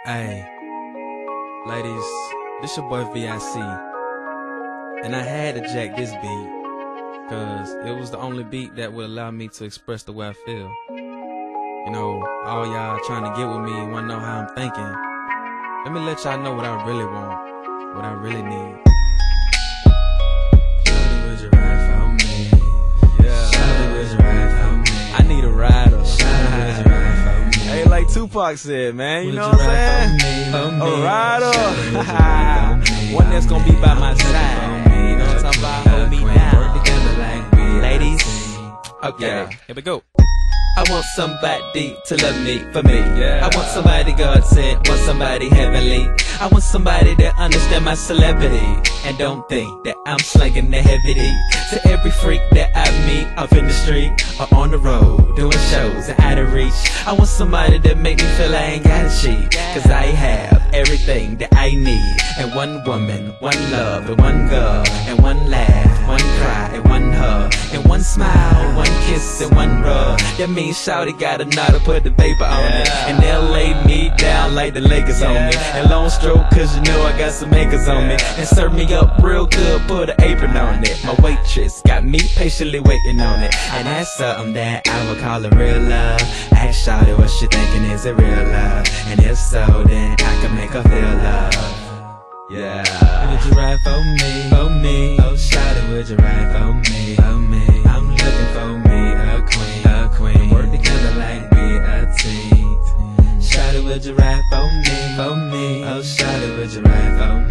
Hey, ladies, this your boy VIC, and I had to jack this beat, cause it was the only beat that would allow me to express the way I feel. You know, all y'all trying to get with me and wanna know how I'm thinking. Let me let y'all know what I really want, what I really need. Shawty, would you ride for me? Yeah. Shawty, would you ride for me? I need a rider. Shawty, would you ride for me? Hey, like Tupac said, man, you know what I'm saying? A rider. One that's gonna be by my side. You know what I'm talking about? Hold me down. Ladies, okay, here we go. I want somebody to love me for me. I want somebody God sent, want somebody heavenly. I want somebody that understand my celebrity and don't think that I'm slanging the heavy D. To every freak that I meet off in the street or on the road, doing shows and out of reach. I want somebody that make me feel I ain't got a cheat, cause I have everything that I need. And one woman, one love, and one girl, and one laugh, one cry, and one hug, and one smile, one kiss, and one rub. That means shawty got a knot to put the paper on it, and they'll lay me down like the Lakers on me. And long stroke, cause you know I got some acres on me. And serve me up real good, put an apron on it. My waitress got me patiently waiting on it, and that's something that I would call a real love. Ask shawty what she thinking, is it real love? And if so, then I can make her feel love. Yeah. Would you ride for me? For me. Oh, shawty, would you ride for me? For me. I'm looking for me a queen. A queen. Work together like we a team. Shawty, would you ride for me? For me. Oh, shawty, would you ride for me?